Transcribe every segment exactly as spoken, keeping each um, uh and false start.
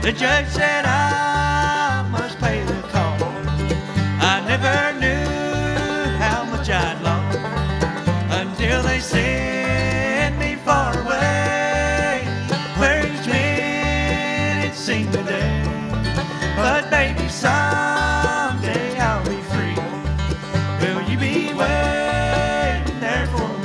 The judge said I must pay the cost. I never knew how much I'd lost until they sent me far away, where each minute seemed a day. But baby, someday I'll be free. Will you be waiting there for me?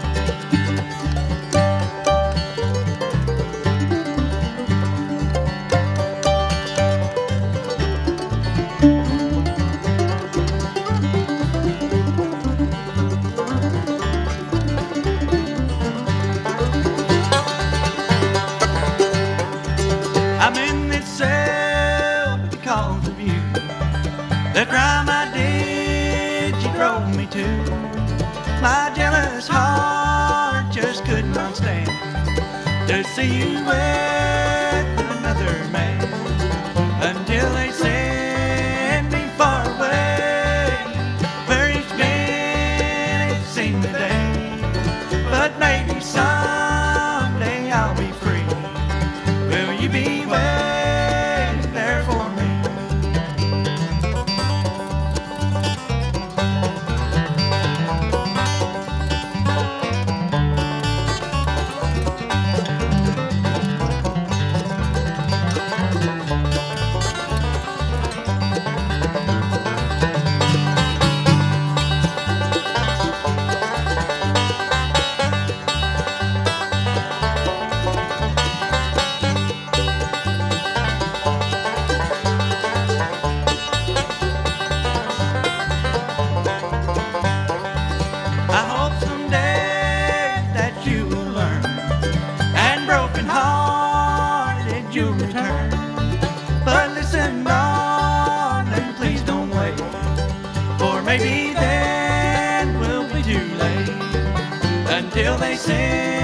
I'm in this cell because of you. The crime I did, you drove me to. My jealous heart just could not stand to see you with another man, until they sent me far away, where each minute seemed a day. But maybe someday I'll be free. Will you be waiting there for me? I hope someday that you will learn, and broken hearted you'll return. But listen, darling, please don't wait, for maybe then we'll be too late, until they say